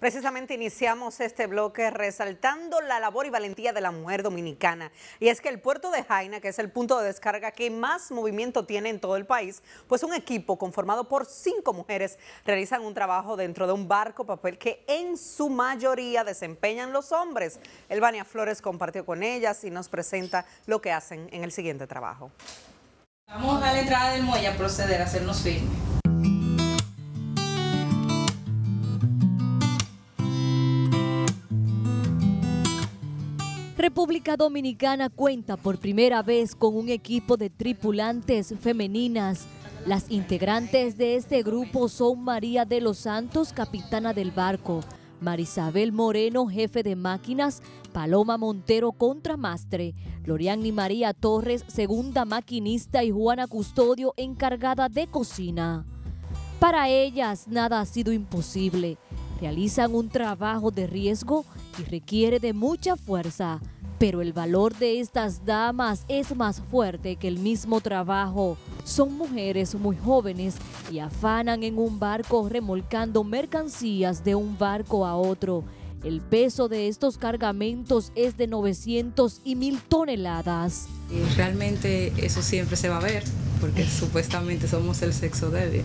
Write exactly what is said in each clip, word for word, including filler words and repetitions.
Precisamente iniciamos este bloque resaltando la labor y valentía de la mujer dominicana. Y es que el puerto de Jaina, que es el punto de descarga que más movimiento tiene en todo el país, pues un equipo conformado por cinco mujeres realizan un trabajo dentro de un barco, papel que en su mayoría desempeñan los hombres. Elvania Flores compartió con ellas y nos presenta lo que hacen en el siguiente trabajo. Vamos a la entrada del muelle a proceder a hacernos firmes. República Dominicana cuenta por primera vez con un equipo de tripulantes femeninas. Las integrantes de este grupo son María de los Santos, capitana del barco, Marisabel Moreno, jefe de máquinas, Paloma Montero, contramastre, Loriani María Torres, segunda maquinista, y Juana Custodio, encargada de cocina. Para ellas nada ha sido imposible. Realizan un trabajo de riesgo y requiere de mucha fuerza, pero el valor de estas damas es más fuerte que el mismo trabajo. Son mujeres muy jóvenes y afanan en un barco remolcando mercancías de un barco a otro. El peso de estos cargamentos es de novecientos y mil toneladas. Y realmente eso siempre se va a ver, porque supuestamente somos el sexo débil.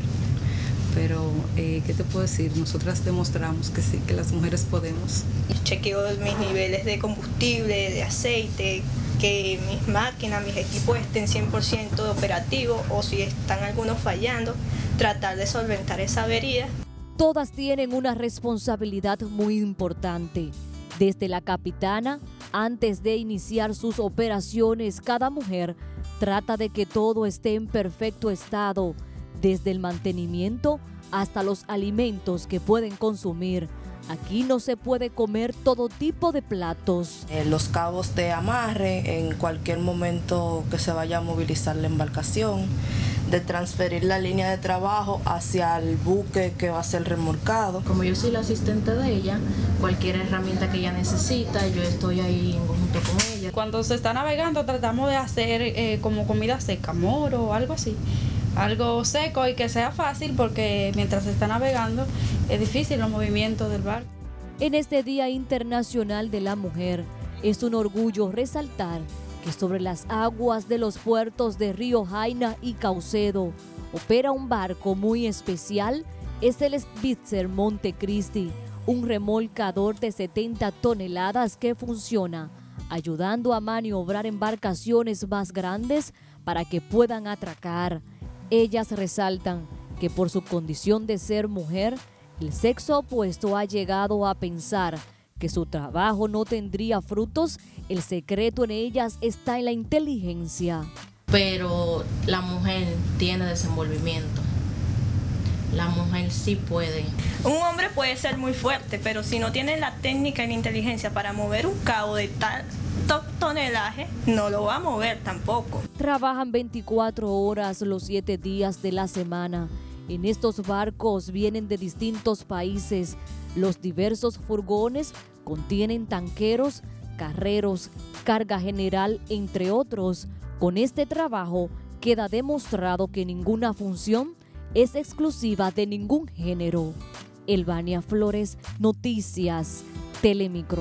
Pero, eh, ¿qué te puedo decir? Nosotras demostramos que sí, que las mujeres podemos. Chequeo mis niveles de combustible, de aceite, que mis máquinas, mis equipos estén cien por ciento operativos, o si están algunos fallando, tratar de solventar esa avería. Todas tienen una responsabilidad muy importante. Desde la capitana, antes de iniciar sus operaciones, cada mujer trata de que todo esté en perfecto estado, desde el mantenimiento hasta los alimentos que pueden consumir. Aquí no se puede comer todo tipo de platos. Eh, los cabos de amarre en cualquier momento que se vaya a movilizar la embarcación, de transferir la línea de trabajo hacia el buque que va a ser remolcado. Como yo soy la asistente de ella, cualquier herramienta que ella necesita, yo estoy ahí junto con ella. Cuando se está navegando tratamos de hacer eh, como comida seca, moro o algo así. Algo seco y que sea fácil, porque mientras se está navegando es difícil los movimientos del barco. En este Día Internacional de la Mujer, es un orgullo resaltar que sobre las aguas de los puertos de Río Jaina y Caucedo opera un barco muy especial. Es el Spitzer Montecristi, un remolcador de setenta toneladas que funciona ayudando a maniobrar embarcaciones más grandes para que puedan atracar. Ellas resaltan que por su condición de ser mujer, el sexo opuesto ha llegado a pensar que su trabajo no tendría frutos. El secreto en ellas está en la inteligencia. Pero la mujer tiene desenvolvimiento. La mujer sí puede. Un hombre puede ser muy fuerte, pero si no tiene la técnica y la inteligencia para mover un cabo de tal tonelaje, no lo va a mover tampoco. Trabajan veinticuatro horas los siete días de la semana. En estos barcos vienen de distintos países. Los diversos furgones contienen tanqueros, carreros, carga general, entre otros. Con este trabajo queda demostrado que ninguna función es exclusiva de ningún género. Elvania Flores, Noticias, Telemicro.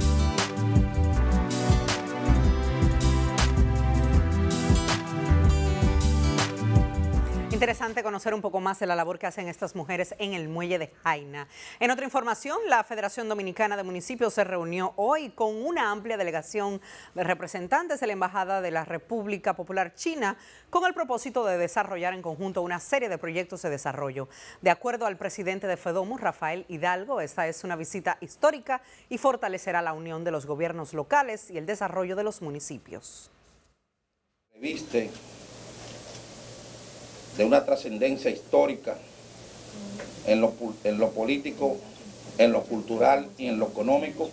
Interesante conocer un poco más de la labor que hacen estas mujeres en el muelle de Jaina. En otra información, la Federación Dominicana de Municipios se reunió hoy con una amplia delegación de representantes de la Embajada de la República Popular China con el propósito de desarrollar en conjunto una serie de proyectos de desarrollo. De acuerdo al presidente de FEDOMU, Rafael Hidalgo, esta es una visita histórica y fortalecerá la unión de los gobiernos locales y el desarrollo de los municipios. Viste de una trascendencia histórica en lo, en lo político, en lo cultural y en lo económico,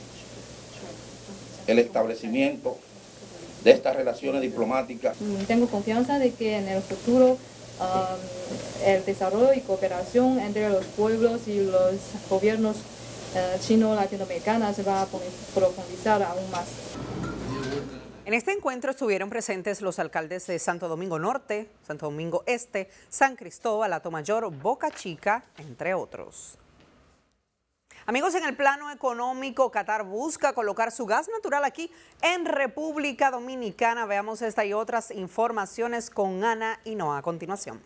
el establecimiento de estas relaciones diplomáticas. Tengo confianza de que en el futuro um, el desarrollo y cooperación entre los pueblos y los gobiernos uh, chino-latinoamericanos se va a profundizar aún más. En este encuentro estuvieron presentes los alcaldes de Santo Domingo Norte, Santo Domingo Este, San Cristóbal, Atomayor, Boca Chica, entre otros. Amigos, en el plano económico, Qatar busca colocar su gas natural aquí en República Dominicana. Veamos esta y otras informaciones con Ana Hinoa a continuación.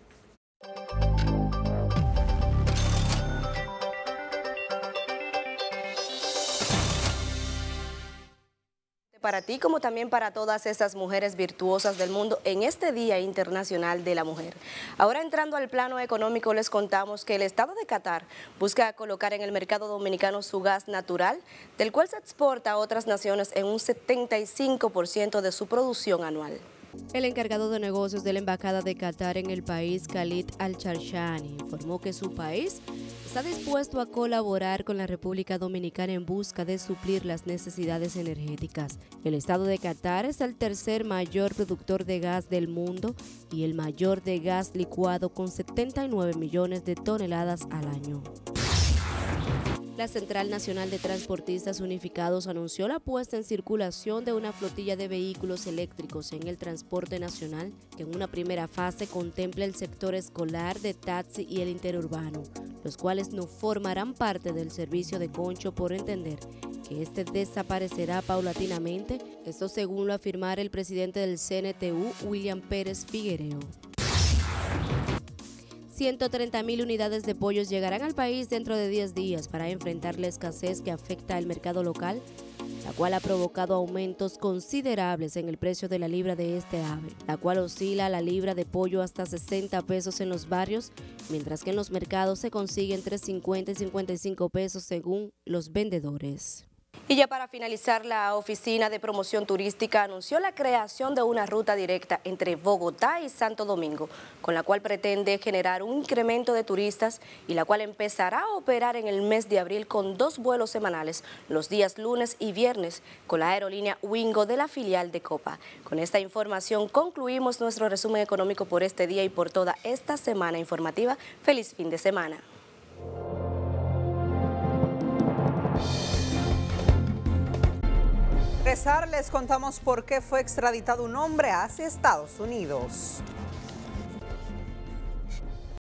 Para ti como también para todas esas mujeres virtuosas del mundo en este Día Internacional de la Mujer. Ahora entrando al plano económico les contamos que el Estado de Qatar busca colocar en el mercado dominicano su gas natural, del cual se exporta a otras naciones en un setenta y cinco por ciento de su producción anual. El encargado de negocios de la Embajada de Qatar en el país, Khalid Al-Charshani, informó que su país está dispuesto a colaborar con la República Dominicana en busca de suplir las necesidades energéticas. El Estado de Qatar es el tercer mayor productor de gas del mundo y el mayor de gas licuado con setenta y nueve millones de toneladas al año. La Central Nacional de Transportistas Unificados anunció la puesta en circulación de una flotilla de vehículos eléctricos en el transporte nacional, que en una primera fase contempla el sector escolar, de taxi y el interurbano, los cuales no formarán parte del servicio de concho por entender que este desaparecerá paulatinamente, esto según lo afirmara el presidente del C N T U, William Pérez Figuereo. ciento treinta mil unidades de pollos llegarán al país dentro de diez días para enfrentar la escasez que afecta al mercado local, la cual ha provocado aumentos considerables en el precio de la libra de este ave, la cual oscila la libra de pollo hasta sesenta pesos en los barrios, mientras que en los mercados se consigue entre cincuenta y cincuenta y cinco pesos según los vendedores. Y ya para finalizar, la Oficina de Promoción Turística anunció la creación de una ruta directa entre Bogotá y Santo Domingo, con la cual pretende generar un incremento de turistas y la cual empezará a operar en el mes de abril con dos vuelos semanales, los días lunes y viernes, con la aerolínea Wingo de la filial de Copa. Con esta información concluimos nuestro resumen económico por este día y por toda esta semana informativa. Feliz fin de semana. Les contamos por qué fue extraditado un hombre hacia Estados Unidos.